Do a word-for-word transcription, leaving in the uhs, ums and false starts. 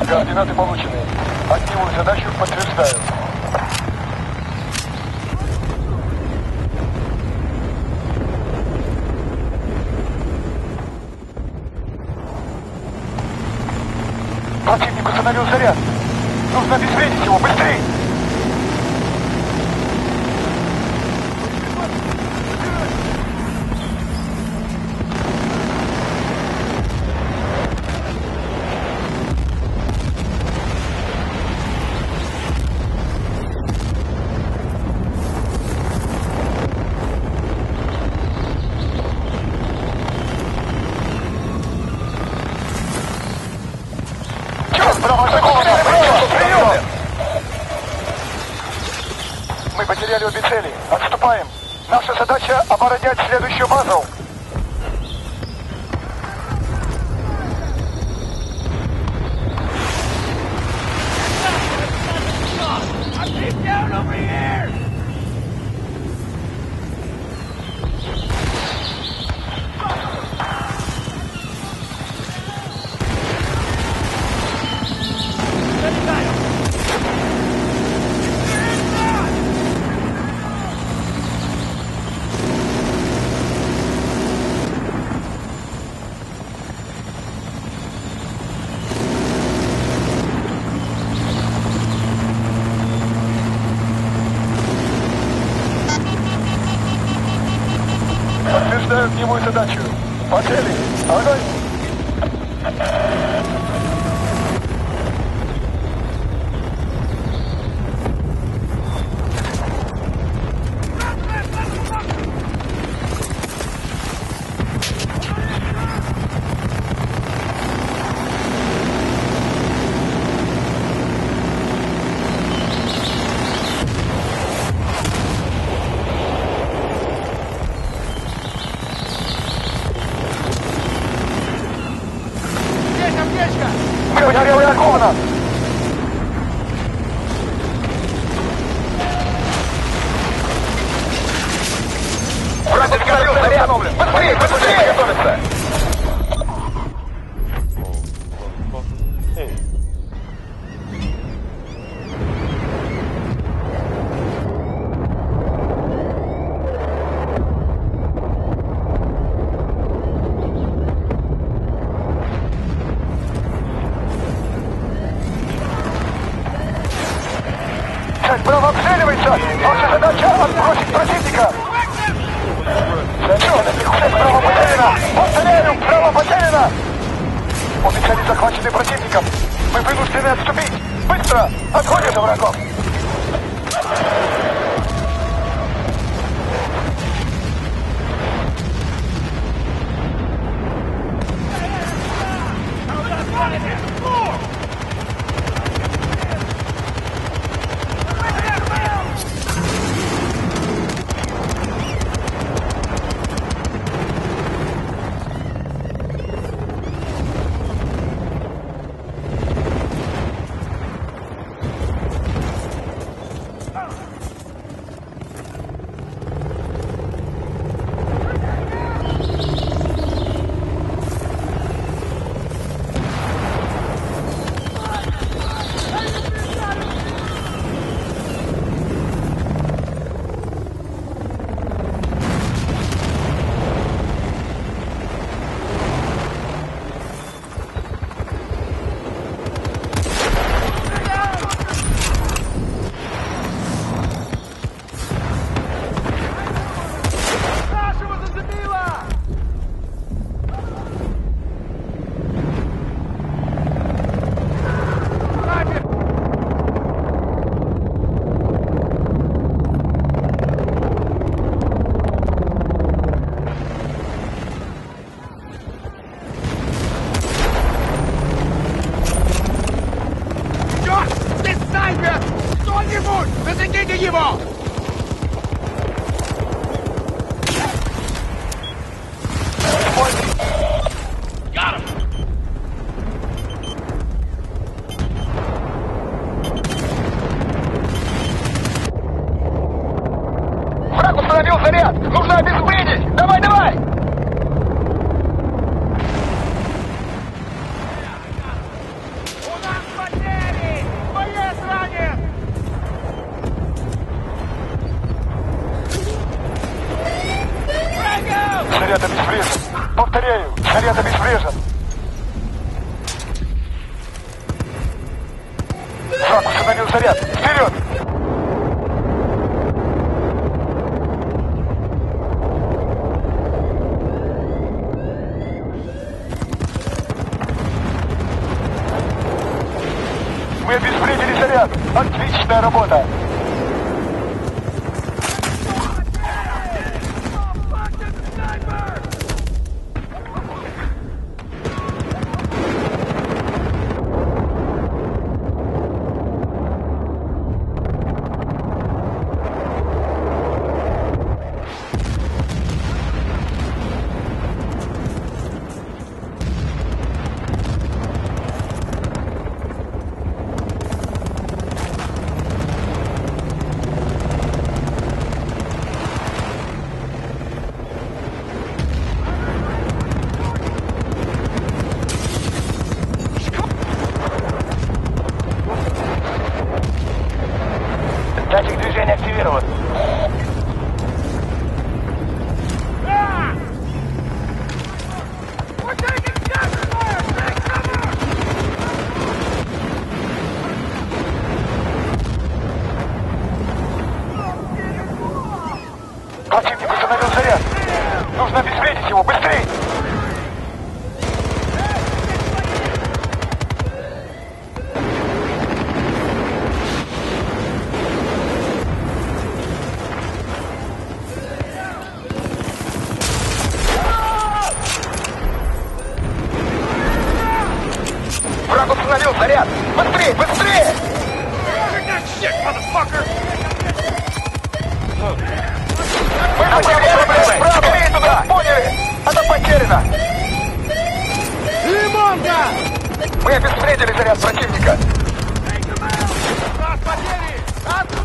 Координаты получены. Огневую задачу подтверждаю. Противник установил заряд. Нужно обезвредить его. Быстрей! Мы потеряли обе цели. Отступаем. Наша задача — оборонять следующую базу. Подтверждаю огневую задачу. По цели. Огонь! Потеряли атаковано! Вражеский радиус установлен! Быстрее, быстрее! Готовится! Право обстреливается! Ваша задача — отбросить противника! Цель право потеряно! Повторяю, право потеряно! Обе цели захвачены противником! Мы вынуждены отступить! Быстро! Отходим за врагом! Батарею! Снаряд обезврежен! Фраг установил заряд! Вперед! Мы обезвредили заряд! Отличная работа! Датчик движения активирован. Противник установил заряд. Нужно обезвредить его. Быстрей! Враг установил заряд! Быстрее! Быстрее! Мы потеряли проблемы! Скорее туда! Поняли! Она потеряна! Мы обезвредили заряд противника! Нас потери!